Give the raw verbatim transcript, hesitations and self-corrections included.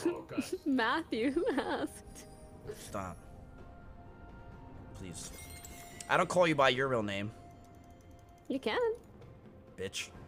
Oh, God. Matthew asked. Stop. Please. I don't call you by your real name. You can. Bitch.